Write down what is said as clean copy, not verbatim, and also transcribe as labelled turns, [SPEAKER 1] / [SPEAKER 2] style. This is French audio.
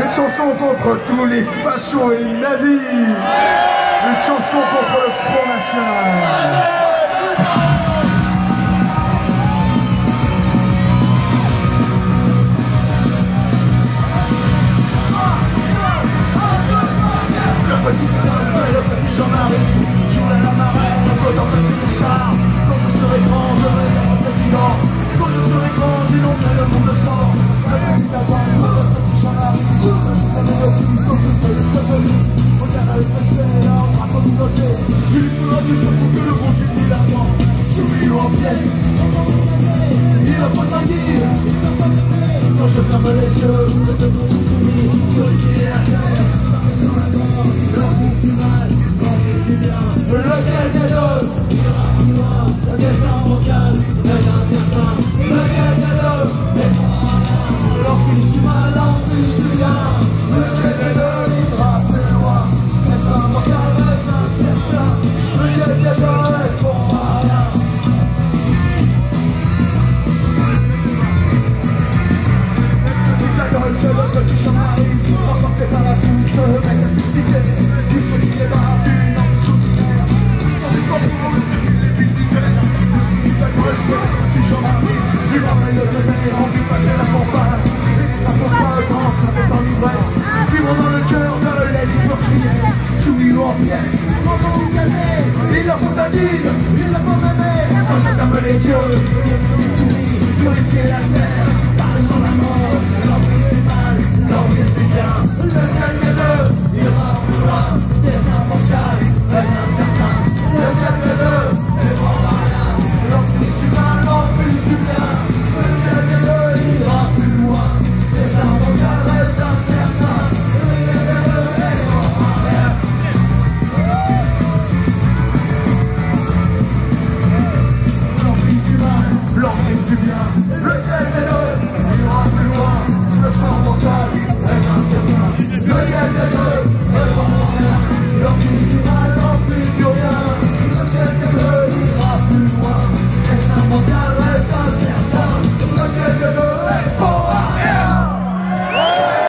[SPEAKER 1] Cette chanson contre tous les fachos et les nazis. Une chanson contre le Front National.
[SPEAKER 2] Le petit Jean-Marie joue à la marraine, on peut embrasser les chars. Quand je serai grand, je vais être président. Quand je serai grand, j'inonderai le monde de sang. Le petit Havane, le petit Jean-Marie, je t'avais le plus sans que c'est le satellite. Regarde avec respect, là, on va communauté. Il faudra du surtout que le bon Julie l'avant. Souris ou en pièce, il va pas t'inquiéter. Quand je ferme les yeux, vous êtes tous soumis. Vérifiez la terre. Lequel des deux ira plus loin? Le destin vocal est incertain. Lequel des deux est l'emprise du mal, l'emprise du bien? Lequel des deux ira plus loin? Destin vocal est incertain. Lequel des deux est pour rien? Le petit Jean-Marie, emporté par